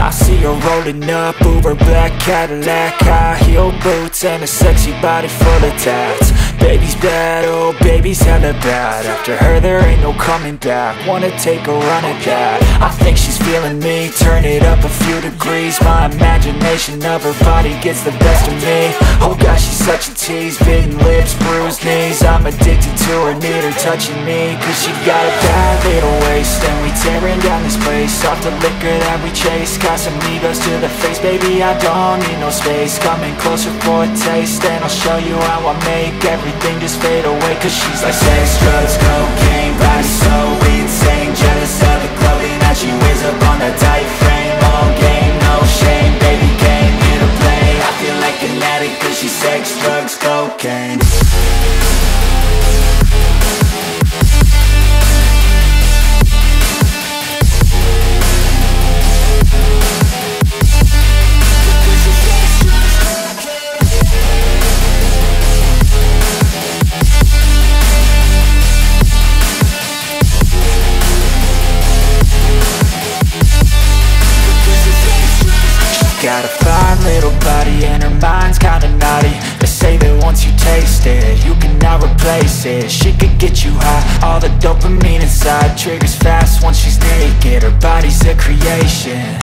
I see her rolling up, Uber black Cadillac, high heel boots and a sexy body full of tats. Baby's bad, oh baby's hella bad. After her there ain't no coming back. Wanna take a run at that. I think she's feeling me, turn it up a few degrees. My imagination of her body gets the best of me. Oh gosh, she's such a tease, bitten lips, bruised knees. I'm addicted to her, need her touching me, cause she got a bad little waist. And we tearing down this place, off the liquor that we chase. Casamigos to the face, baby I don't need no space. Coming closer for a taste, and I'll show you how I make everything just fade away. Cause she's like sex, drugs, cocaine, body so insane. Jealous of the clothing that she wears up on a tight frame. All game, no shame, baby came here to play. I feel like an addict cause she's sex, drugs, cocaine. Got a fine little body and her mind's kinda naughty. They say that once you taste it, you cannot replace it. She could get you high, all the dopamine inside triggers fast once she's naked. Her body's a creation.